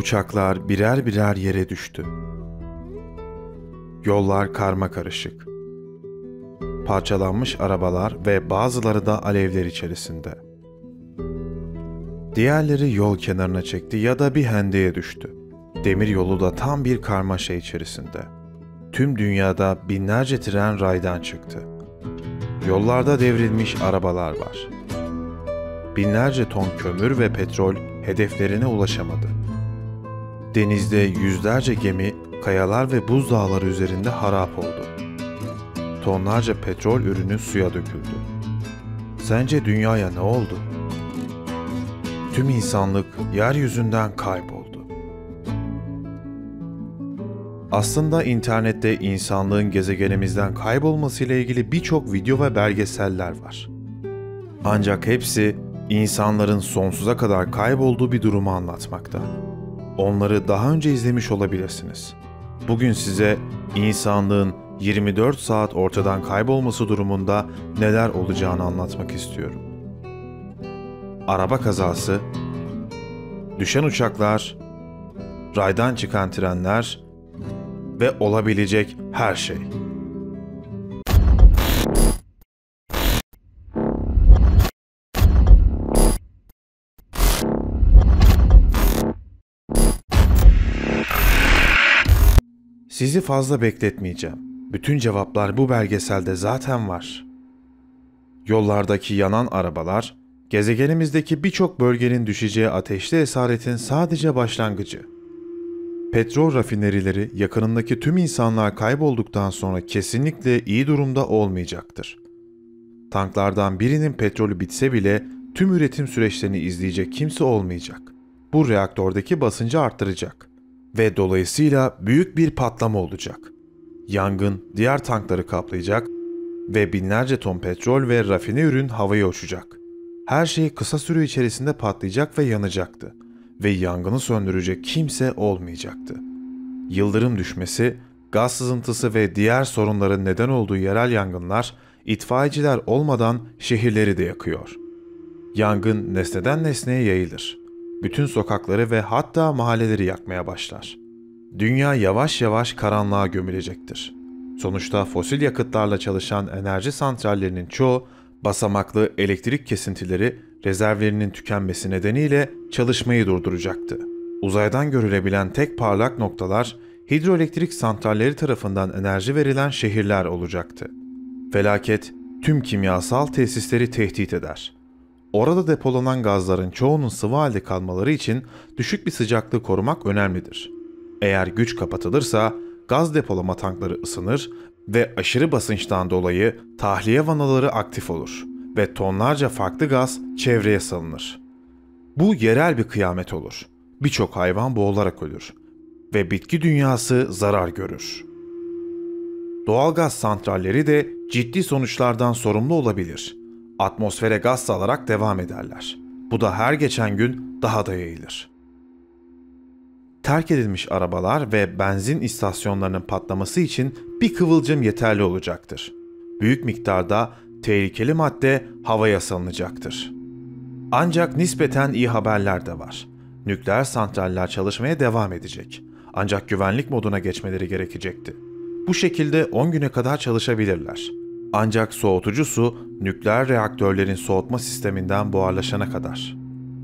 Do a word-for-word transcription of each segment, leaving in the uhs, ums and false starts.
Uçaklar birer birer yere düştü. Yollar karmakarışık. Parçalanmış arabalar ve bazıları da alevler içerisinde. Diğerleri yol kenarına çekti ya da bir hendeye düştü. Demir yolu da tam bir karmaşa içerisinde. Tüm dünyada binlerce tren raydan çıktı. Yollarda devrilmiş arabalar var. Binlerce ton kömür ve petrol hedeflerine ulaşamadı. Denizde yüzlerce gemi, kayalar ve buzdağları üzerinde harap oldu. Tonlarca petrol ürünü suya döküldü. Sence dünyaya ne oldu? Tüm insanlık yeryüzünden kayboldu. Aslında internette insanlığın gezegenimizden kaybolmasıyla ilgili birçok video ve belgeseller var. Ancak hepsi insanların sonsuza kadar kaybolduğu bir durumu anlatmakta. Onları daha önce izlemiş olabilirsiniz. Bugün size insanlığın yirmi dört saat ortadan kaybolması durumunda neler olacağını anlatmak istiyorum. Araba kazası, düşen uçaklar, raydan çıkan trenler ve olabilecek her şey. Sizi fazla bekletmeyeceğim. Bütün cevaplar bu belgeselde zaten var. Yollardaki yanan arabalar, gezegenimizdeki birçok bölgenin düşeceği ateşli esaretin sadece başlangıcı. Petrol rafinerileri yakınındaki tüm insanlar kaybolduktan sonra kesinlikle iyi durumda olmayacaktır. Tanklardan birinin petrolü bitse bile tüm üretim süreçlerini izleyecek kimse olmayacak. Bu reaktördeki basıncı arttıracak ve dolayısıyla büyük bir patlama olacak. Yangın diğer tankları kaplayacak ve binlerce ton petrol ve rafine ürün havaya uçacak. Her şey kısa süre içerisinde patlayacak ve yanacaktı ve yangını söndürecek kimse olmayacaktı. Yıldırım düşmesi, gaz sızıntısı ve diğer sorunların neden olduğu yerel yangınlar, itfaiyeciler olmadan şehirleri de yakıyor. Yangın nesneden nesneye yayılır. Bütün sokakları ve hatta mahalleleri yakmaya başlar. Dünya yavaş yavaş karanlığa gömülecektir. Sonuçta fosil yakıtlarla çalışan enerji santrallerinin çoğu, basamaklı elektrik kesintileri rezervlerinin tükenmesi nedeniyle çalışmayı durduracaktı. Uzaydan görülebilen tek parlak noktalar, hidroelektrik santralleri tarafından enerji verilen şehirler olacaktı. Felaket, tüm kimyasal tesisleri tehdit eder. Orada depolanan gazların çoğunun sıvı halde kalmaları için düşük bir sıcaklığı korumak önemlidir. Eğer güç kapatılırsa gaz depolama tankları ısınır ve aşırı basınçtan dolayı tahliye vanaları aktif olur ve tonlarca farklı gaz çevreye salınır. Bu yerel bir kıyamet olur. Birçok hayvan boğularak ölür ve bitki dünyası zarar görür. Doğalgaz santralleri de ciddi sonuçlardan sorumlu olabilir. Atmosfere gaz salarak devam ederler. Bu da her geçen gün daha da yayılır. Terk edilmiş arabalar ve benzin istasyonlarının patlaması için bir kıvılcım yeterli olacaktır. Büyük miktarda tehlikeli madde havaya salınacaktır. Ancak nispeten iyi haberler de var. Nükleer santraller çalışmaya devam edecek. Ancak güvenlik moduna geçmeleri gerekecekti. Bu şekilde on güne kadar çalışabilirler. Ancak soğutucu su, nükleer reaktörlerin soğutma sisteminden buharlaşana kadar.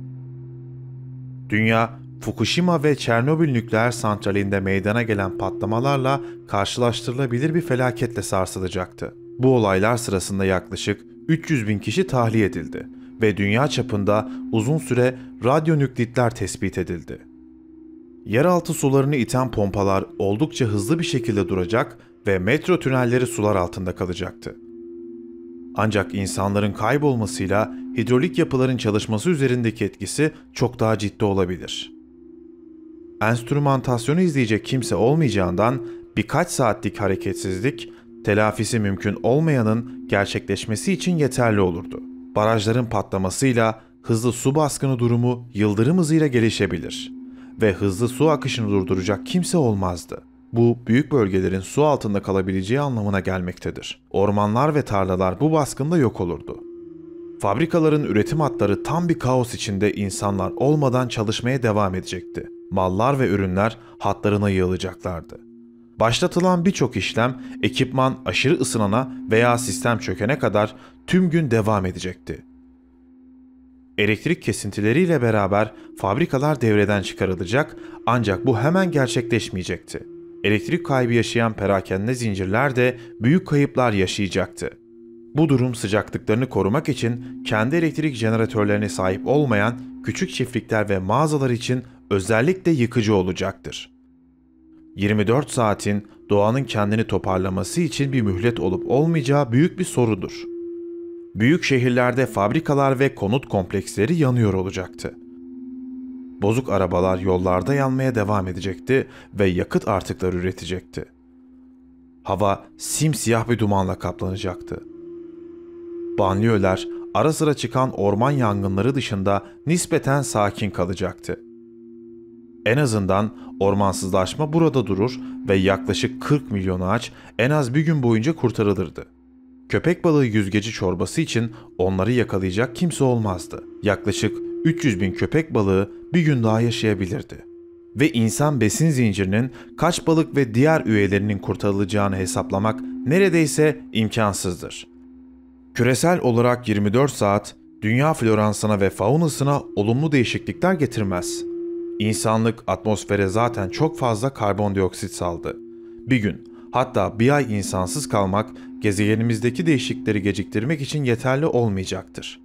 Dünya, Fukushima ve Çernobil nükleer santralinde meydana gelen patlamalarla karşılaştırılabilir bir felaketle sarsılacaktı. Bu olaylar sırasında yaklaşık üç yüz bin kişi tahliye edildi ve dünya çapında uzun süre radyonüklitler tespit edildi. Yeraltı sularını iten pompalar oldukça hızlı bir şekilde duracak ve metro tünelleri sular altında kalacaktı. Ancak insanların kaybolmasıyla hidrolik yapıların çalışması üzerindeki etkisi çok daha ciddi olabilir. Enstrümantasyonu izleyecek kimse olmayacağından birkaç saatlik hareketsizlik, telafisi mümkün olmayanın gerçekleşmesi için yeterli olurdu. Barajların patlamasıyla hızlı su baskını durumu yıldırım hızıyla gelişebilir ve hızlı su akışını durduracak kimse olmazdı. Bu, büyük bölgelerin su altında kalabileceği anlamına gelmektedir. Ormanlar ve tarlalar bu baskında yok olurdu. Fabrikaların üretim hatları tam bir kaos içinde insanlar olmadan çalışmaya devam edecekti. mallar ve ürünler hatlarına yığılacaklardı. Başlatılan birçok işlem, ekipman aşırı ısınana veya sistem çökene kadar tüm gün devam edecekti. Elektrik kesintileriyle beraber fabrikalar devreden çıkarılacak, ancak bu hemen gerçekleşmeyecekti. Elektrik kaybı yaşayan perakende zincirler de büyük kayıplar yaşayacaktı. Bu durum sıcaklıklarını korumak için kendi elektrik jeneratörlerine sahip olmayan küçük çiftlikler ve mağazalar için özellikle yıkıcı olacaktır. yirmi dört saatin doğanın kendini toparlaması için bir mühlet olup olmayacağı büyük bir sorudur. Büyük şehirlerde fabrikalar ve konut kompleksleri yanıyor olacaktı. Bozuk arabalar yollarda yanmaya devam edecekti ve yakıt artıkları üretecekti. Hava simsiyah bir dumanla kaplanacaktı. Banliyöler ara sıra çıkan orman yangınları dışında nispeten sakin kalacaktı. En azından ormansızlaşma burada durur ve yaklaşık kırk milyon ağaç en az bir gün boyunca kurtarılırdı. Köpek balığı yüzgeci çorbası için onları yakalayacak kimse olmazdı. Yaklaşık üç yüz bin köpek balığı bir gün daha yaşayabilirdi. Ve insan besin zincirinin kaç balık ve diğer üyelerinin kurtarılacağını hesaplamak neredeyse imkansızdır. Küresel olarak yirmi dört saat dünya floransına ve faunasına olumlu değişiklikler getirmez. İnsanlık atmosfere zaten çok fazla karbondioksit saldı. Bir gün, hatta bir ay insansız kalmak gezegenimizdeki değişiklikleri geciktirmek için yeterli olmayacaktır.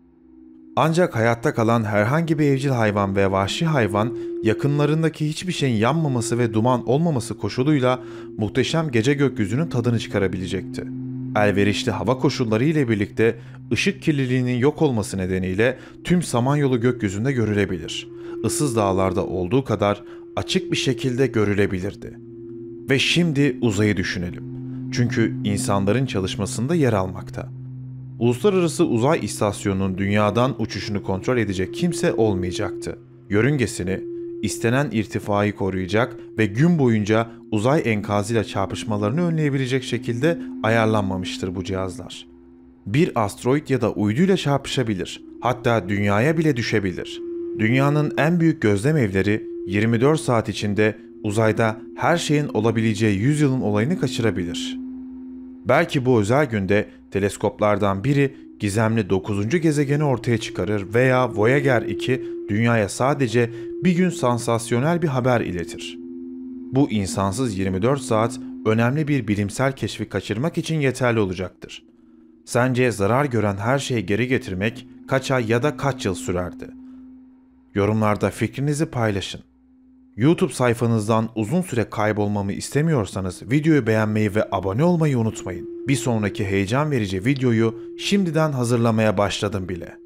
Ancak hayatta kalan herhangi bir evcil hayvan ve vahşi hayvan yakınlarındaki hiçbir şeyin yanmaması ve duman olmaması koşuluyla muhteşem gece gökyüzünün tadını çıkarabilecekti. Elverişli hava koşulları ile birlikte ışık kirliliğinin yok olması nedeniyle tüm Samanyolu gökyüzünde görülebilir. Issız dağlarda olduğu kadar açık bir şekilde görülebilirdi. Ve şimdi uzayı düşünelim. Çünkü insanların çalışmasında yer almakta. Uluslararası Uzay İstasyonu'nun dünyadan uçuşunu kontrol edecek kimse olmayacaktı. Yörüngesini, istenen irtifayı koruyacak ve gün boyunca uzay enkazıyla çarpışmalarını önleyebilecek şekilde ayarlanmamıştır bu cihazlar. Bir asteroid ya da uyduyla çarpışabilir, hatta dünyaya bile düşebilir. Dünyanın en büyük gözlem evleri yirmi dört saat içinde uzayda her şeyin olabileceği yüzyılın olayını kaçırabilir. Belki bu özel günde teleskoplardan biri gizemli dokuzuncu gezegeni ortaya çıkarır veya Voyager iki dünyaya sadece bir gün sansasyonel bir haber iletir. Bu insansız yirmi dört saat önemli bir bilimsel keşfi kaçırmak için yeterli olacaktır. Sence zarar gören her şeyi geri getirmek kaç ay ya da kaç yıl sürerdi? Yorumlarda fikrinizi paylaşın. YouTube sayfanızdan uzun süre kaybolmamı istemiyorsanız videoyu beğenmeyi ve abone olmayı unutmayın. Bir sonraki heyecan verici videoyu şimdiden hazırlamaya başladım bile.